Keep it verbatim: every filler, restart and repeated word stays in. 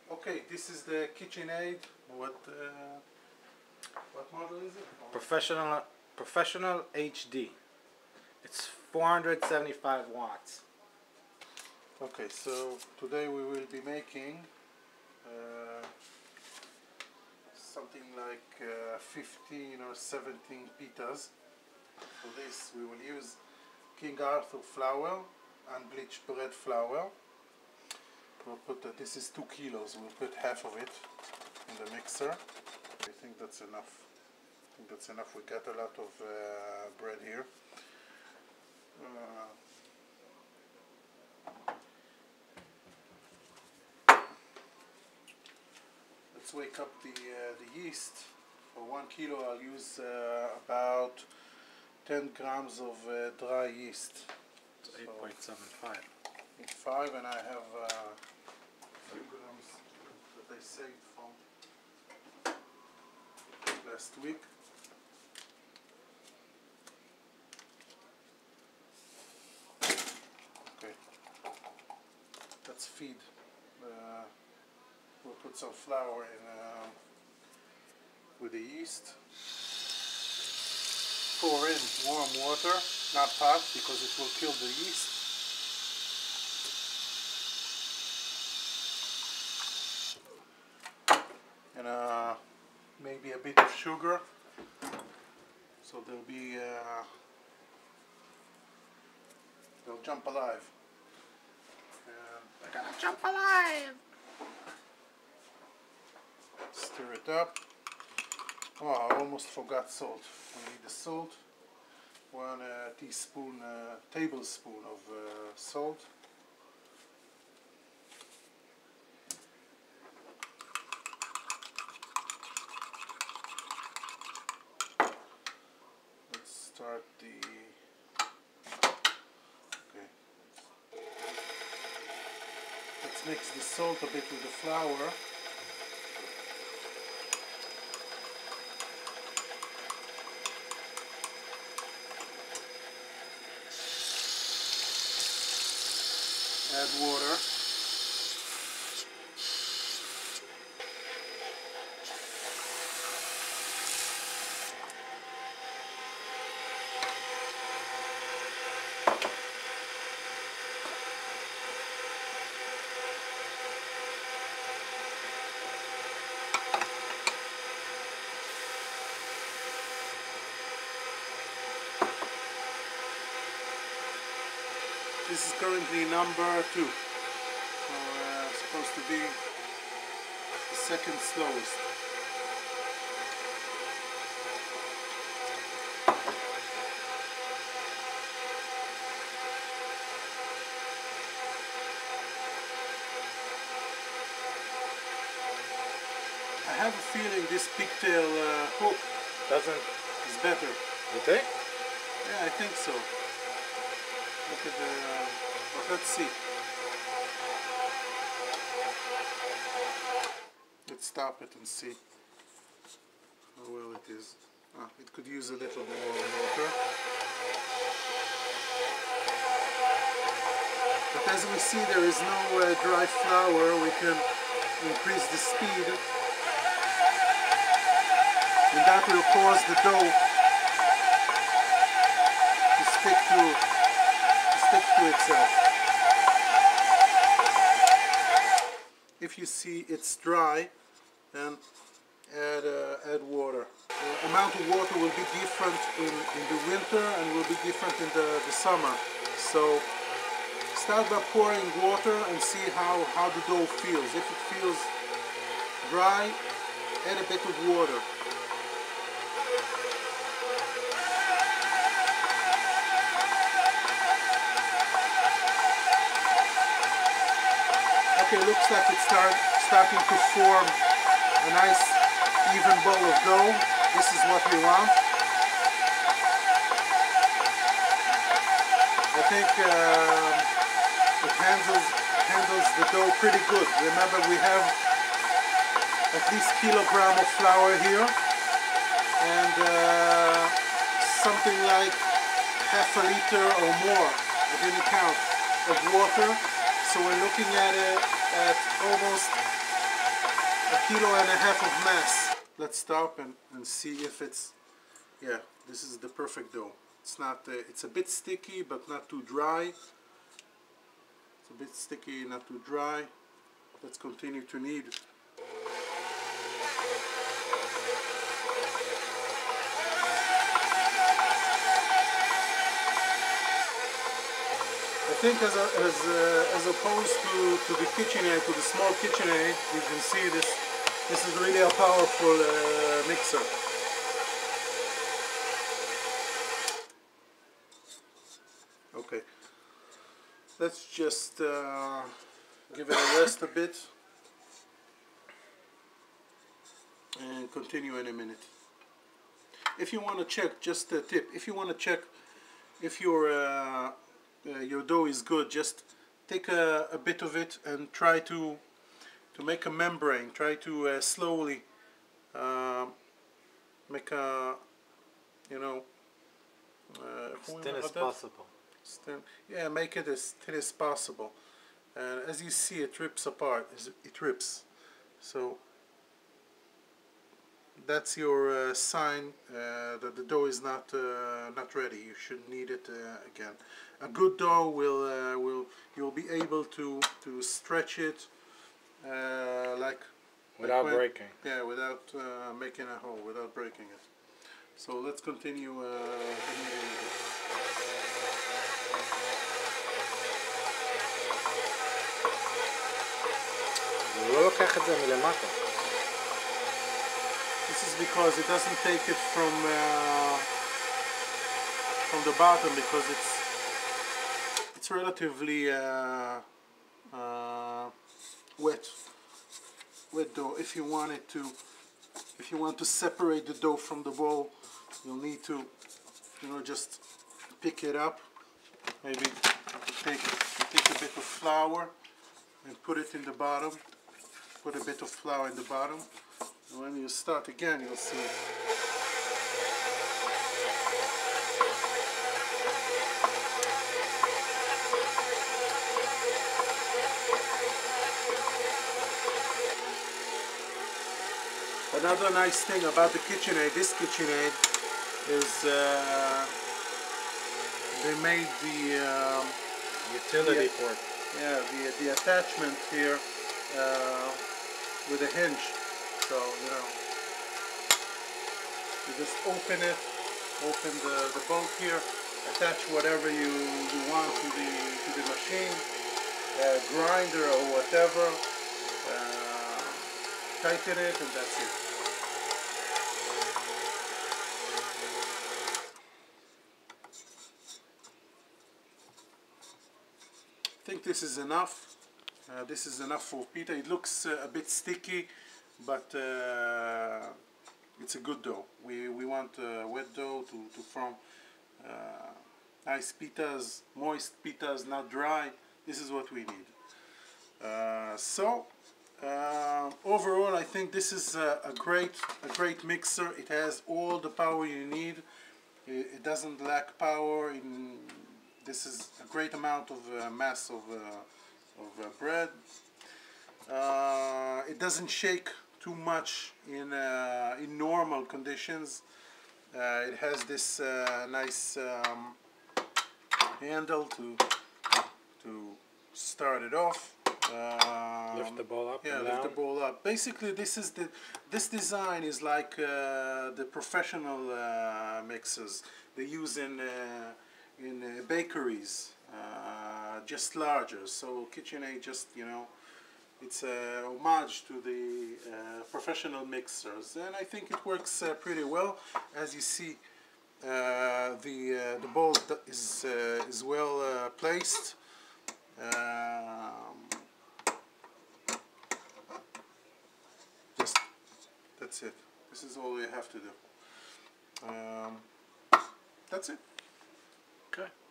Okay, this is the KitchenAid. What uh, what model is it? Professional Professional H D. It's four hundred seventy-five watts. Okay, so today we will be making uh, something like uh, fifteen or seventeen pitas. For this we will use King Arthur flour and bleached bread flour. We'll put uh, this is two kilos. We'll put half of it in the mixer. I think that's enough. I think that's enough. We got a lot of uh, bread here. Uh, let's wake up the uh, the yeast. For one kilo, I'll use uh, about ten grams of uh, dry yeast. It's eight point seven five. Five, and I have uh, a few grams that I saved from last week. Okay, let's feed. Uh, we'll put some flour in uh, with the yeast. Pour in warm water, not hot, because it will kill the yeast. And uh, maybe a bit of sugar, so they'll be uh, they'll jump alive. And They're gonna jump alive! stir it up. Oh, I almost forgot salt. We need the salt. One uh, teaspoon, uh, tablespoon of uh, salt. Let's start the. Okay. Let's mix the salt a bit with the flour. Add water. This is currently number two, so uh, supposed to be the second slowest. I have a feeling this pigtail uh, hook Doesn't is better. you think? Yeah, I think so. Look at the, uh, but let's see. Let's stop it and see how well it is. Ah, it could use a little more water. But as we see, there is no uh, dry flour. We can increase the speed, and that will cause the dough to stick to stick to itself. If you see it's dry, then add uh, add water. The amount of water will be different in, in the winter and will be different in the, the summer. So start by pouring water and see how, how the dough feels. If it feels dry, add a bit of water. Okay, looks like it's start, starting to form a nice even ball of dough. This is what we want. I think um, it handles, handles the dough pretty good. Remember, we have at least a kilogram of flour here and uh, something like half a liter or more, I didn't count, of water. So we're looking at it at almost a kilo and a half of mass. Let's stop and, and see if it's, yeah, this is the perfect dough. It's not, uh, it's a bit sticky but not too dry. It's a bit sticky, not too dry. Let's continue to knead. I think as, a, as, uh, as opposed to, to the KitchenAid, to the small KitchenAid, you can see this, this is really a powerful uh, mixer. Okay, let's just uh, give it a rest a bit and continue in a minute. If you want to check, just a tip, if you want to check if your uh, uh, your dough is good, just take a, a bit of it and try to to make a membrane. Try to uh, slowly uh, make a, you know, uh, as thin as possible. Thin, yeah, make it as thin as possible. And as you see, it rips apart. It rips. So that's your uh, sign uh, that the dough is not uh, not ready. You should knead it uh, again. A good dough will uh, will you'll be able to to stretch it uh, like without like when, breaking. Yeah, without uh, making a hole, without breaking it. So let's continue uh, kneading it. לא לוקח את זה מלמטה. This is because it doesn't take it from uh, from the bottom, because it's it's relatively uh, uh, wet wet dough. If you want it to, if you want to separate the dough from the bowl, you'll need to, you know, just pick it up. Maybe take take a bit of flour and put it in the bottom. Put a bit of flour in the bottom. And when you start again, you'll see. Another nice thing about the KitchenAid, this KitchenAid, is uh, they made the um, utility the, port. Yeah, the the attachment here uh, with a hinge. So, you know, you just open it, open the, the bolt here, attach whatever you, you want to the to the machine, uh, grinder or whatever, uh, tighten it, and that's it. I think this is enough. Uh, this is enough for pita. It looks uh, a bit sticky, but uh, it's a good dough. We, we want uh, wet dough to, to form uh, nice pitas, moist pitas, not dry. This is what we need. Uh, so uh, overall, I think this is a, a great a great mixer. It has all the power you need. It, it doesn't lack power. In, this is a great amount of uh, mass of uh, of uh, bread. Uh, it doesn't shake too much in uh, in normal conditions. Uh, it has this uh, nice um, handle to to start it off. Um, lift the bowl up. Yeah, and lift down. the bowl up. Basically, this is the this design is like uh, the professional uh, mixers they use in uh, in uh, bakeries, uh, just larger. So KitchenAid just, you know, it's a homage to the uh, professional mixers, and I think it works uh, pretty well. As you see, uh, the uh, the bowl is uh, is well uh, placed. Um, just that's it. This is all you have to do. Um, that's it. Okay.